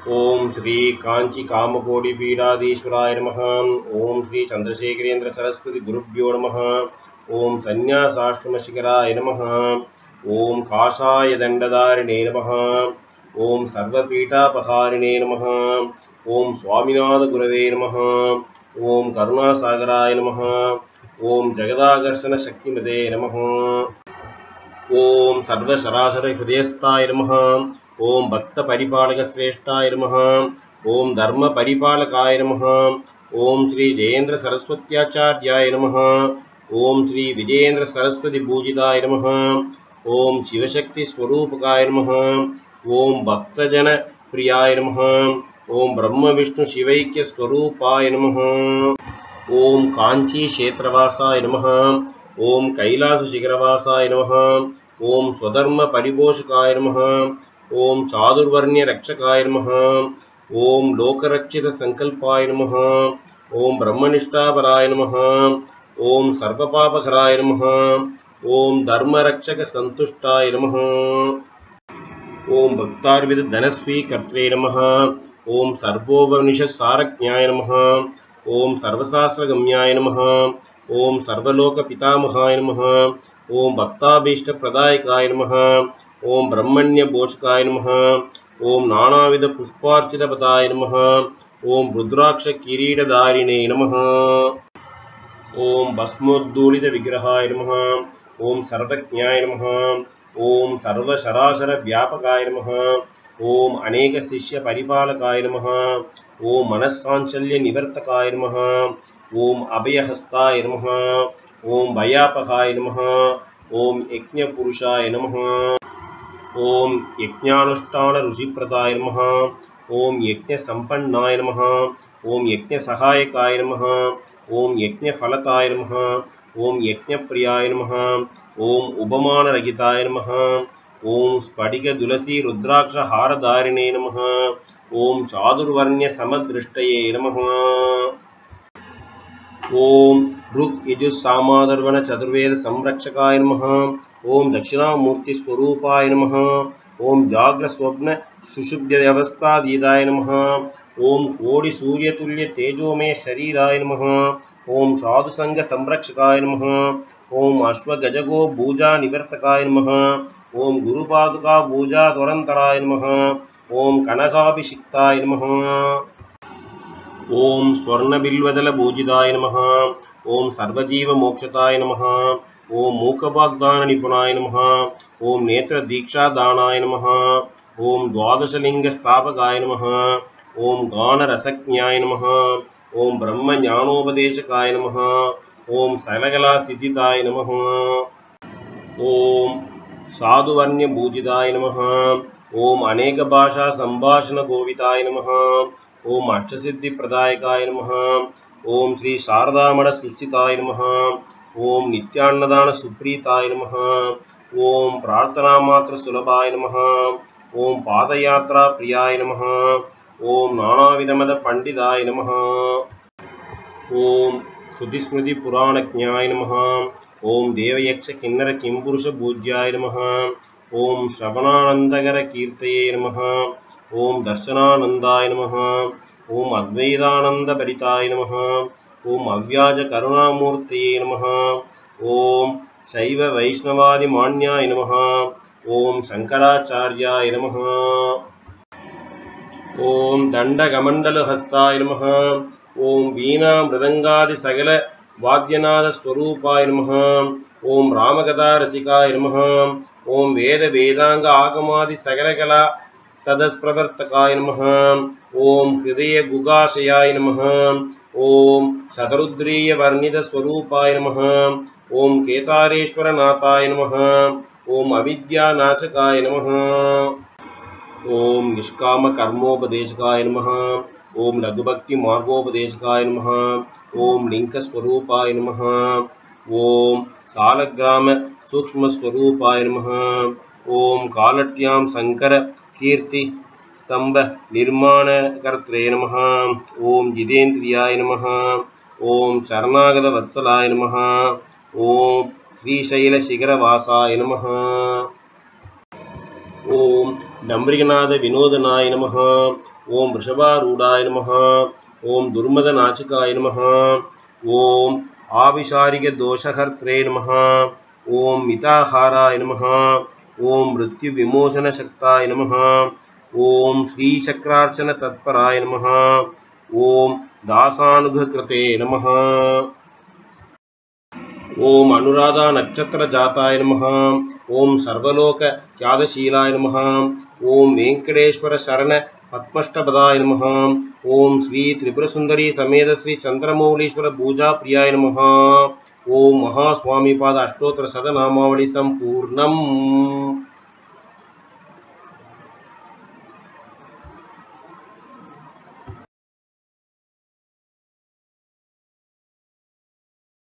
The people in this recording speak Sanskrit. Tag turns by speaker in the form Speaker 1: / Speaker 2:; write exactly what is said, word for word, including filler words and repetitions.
Speaker 1: ओम श्री कांची कामकोटि पीठाधीश्वराय नमः। ओम श्री चंद्रशेखरेंद्र सरस्वती गुरुभ्यो नमः। ओम संन्यासाश्रम शिखराय नमः। ओम काषाय दंडधारिणे नमः। ओम सर्वपीठापहारिणे नमः। ओम स्वामिनाथ गुरवे नमः। ओम करुणासागराय नमः। ओम जगदाकर्षण शक्तिमते नमः। ओम सर्वशराशर हृदयस्थाय नमः। ओम भक्त परिपालक श्रेष्ठाय नमः। ओम धर्म परिपालकाय नमः। ओम श्री जयेंद्र सरस्वत्याचार्याय नमः। ओम श्री विजयेंद्र सरस्वती पूजिताय नमः। ओम शिवशक्ति स्वरूपकाय नमः। ओम भक्तजन प्रियाय नमः। ओम ब्रह्म विष्णु शिवैक्य स्वरूपाय नमः। ओम कांची क्षेत्रवासाय नमः। ओम कैलास शिखरवासाय नमः। ओम स्वधर्म परिपोषकाय नमः। ओम चातुर्वर्ण्य रक्षकाय नमः। ओम लोकरक्षित संकल्पाय नमः। ओम ब्रह्मनिष्ठापराय नमः। ओम सर्वपापहराय नमः। ओम धर्मरक्षक संतुष्टाय नमः। ओम भक्तार्विद धनस्वीकर्त्रे नमः। ओम सर्वोपनिषद सारज्ञाय नमः। ओम सर्वशास्त्रगम्याय नमः। ओम सर्वलोक पितामहाय नमः। ओम भक्ताभीष्ट प्रदायकाय नमः। ओम ब्रह्मण्य बोचकाय नमः। ओम नानाविध पुष्पार्चित पदाय नमः। ओम रुद्राक्ष किरीटधारिणे नमः। ओम भस्मोद्धूलित विग्रहाय नमः। ओम सर्वज्ञाय नमः। ओम सर्वशराशर व्यापकाय नमः। ओम अनेक शिष्य परिपालकाय नमः। ओम मनस्सांचल्य निवर्तकाय नमः। ओम अभयहस्ताय नमः। ओम भयापहाय नमः। ओम यज्ञपुरुषाय नमः। ओम यज्ञानुष्ठान ऋषिप्रदाय नमः। ओम यज्ञ संपन्नाय नमः। ओम यज्ञ सहायकाय नमः। ओम यज्ञ फलताय नमः। ओम यज्ञ प्रियाय नमः। ओम उपमान रहिताय नमः। ओम स्फटिक तुलसी रुद्राक्ष हारधारिणे नमः। ओम चातुर्वर्ण्य समदृष्टये नमः। ओम ऋक् यजुः सामादर्वण चतुर्वेद संरक्षकाय नमः। ओम दक्षिणामूर्ति स्वरूपाय नमः। ओम जाग्र स्वप्न सुषुप्ति अवस्थाधीताय नमः। ओम कोटि सूर्यतुल्य तेजोमय शरीराय नमः। ओम साधु संग संरक्षकाय नमः। ओम अश्व गजगो भूजा निवर्तकाय नमः। ओम गुरुपादुका भूजा त्वरंतराय नमः। ओम कनकाभिषिक्ताय नमः। ओम स्वर्ण बिल्वदल भूजिताय नमः। ओम सर्वजीव मोक्षताय नमः। ओम मूकवाग्दान निपुणाय नमः। ओम नेत्र दीक्षा दानाय नमः। ओम द्वादशलिंग स्थापकाय नमः। ओम गान रसज्ञाय नमः। ओम ब्रह्म ज्ञानोपदेशकाय नमः। ओम सकलकला सिद्धिताय नमः। ओम साधुवर्ण्य भूजिताय नमः। ओम अनेक भाषा संभाषण गोविताय नमः। ओम अष्टसिद्धि प्रदायकाय नमः। ओम श्री शारदामठ सुस्थिताय नमः। ओम नित्यान्नदान सुप्रीताय नमः। ओम प्रार्थना मात्र सुलभाय नमः। ओम पादयात्रा प्रियाय नमः। ओम नानाविधमद पंडिताय नमः। ओम श्रुति स्मृति पुराणज्ञाय नमः। ओम देवयक्ष किन्नर किंपुरुष पूज्याय नमः। ओम श्रवणानंदकर कीर्तये नमः। ओम दर्शनानंदाय नमः। ओम अद्वैतानंद भरिताय नमः। ओम अव्याज करुणामूर्तये नमः। ओम शैव वैष्णवादि मान्याय नमः। ओम शंकराचार्याय नमः। ओम दंडकमंडल हस्ताय नमः। ओम वीणा मृदंगादि सकल वाद्यनाद स्वरूपाय नमः। ओम रामकथा रसिकाय नमः। ओम वेद वेदांग आगमादि सकल कला सदस्प्रवर्तकाय नमः। ओम हृदय गुगाशयाय नमः। ओम शतरुद्रीय वर्णित स्वरूपाय नमः। ओम केतारेश्वर नाथाय नमः। ओम अविद्यानाशकाय नमः। ओम निष्काम कर्मोपदेशकाय नमः। ओम लघुभक्ति मार्गोपदेशकाय नमः। ओम लिंक स्वरूपाय नमः। ओम सालग्राम सूक्ष्म स्वरूपाय नमः। ओम कालट्याम शंकर कीर्ति स्तंभ निर्माण कर्त्रे नमः। ओम जितेन्द्रियाय नमः। ओम शरणागत वत्सलाय नमः। ओम श्रीशैल शिखरवासाय नमः। ओम डम्बरिकनाथ विनोदनाय नमः। ओम वृषभारूढ़ाय नमः ओम दुर्मदनाशिकाय नमः ओम आविशारिक दोषहर्त्रे नमः ओम मिताहाराय नमः ओम मृत्यु विमोचन शक्ताय नमः ओम श्री चक्रार्चन तत्पराय नमः ओम दासानुगकृते नमः ओम अनुराधा नक्षत्र जाताय नमः ओम सर्वलोक ख्यातशीलाय नमः ओम वेंकटेश्वर शरण पद्मष्टपदाय नमः ओम श्री त्रिपुर सुंदरी समेत श्री चंद्रमौलीश्वर पूजा प्रियाय नमः ओम महास्वामीपाद अष्टोत्तर शतनामावली संपूर्णम्।